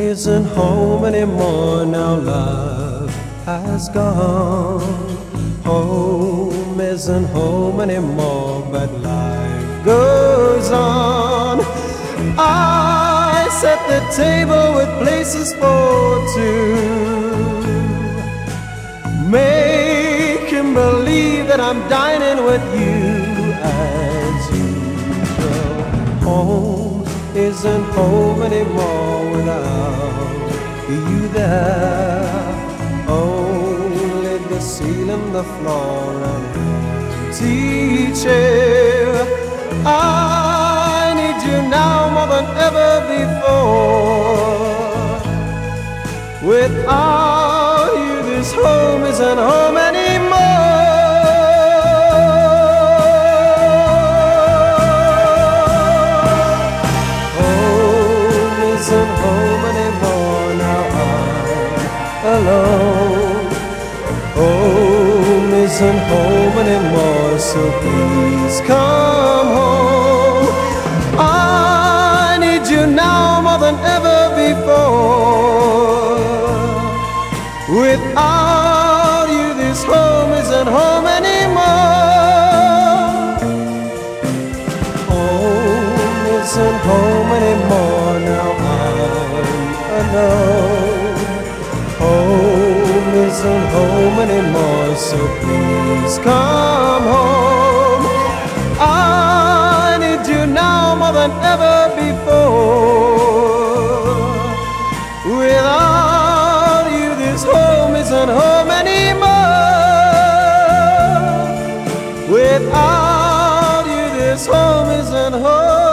isn't home anymore, now love has gone. Home isn't home anymore, but life goes on. I set the table with places for two, make him believe that I'm dining with you as usual. Home isn't home anymore without you there. Only the ceiling, the floor, and empty chair. I need you now more than ever before. Without you, this home isn't home anymore. Home isn't home anymore, now I'm alone. Home isn't home anymore, so please come home. I need you now more than ever before. Without you, this home isn't home anymore. Home isn't home anymore, now I'm alone. Home isn't home anymore, so please come home. I need you now more than ever before. Without you, this home isn't home anymore. Without you, this home isn't home.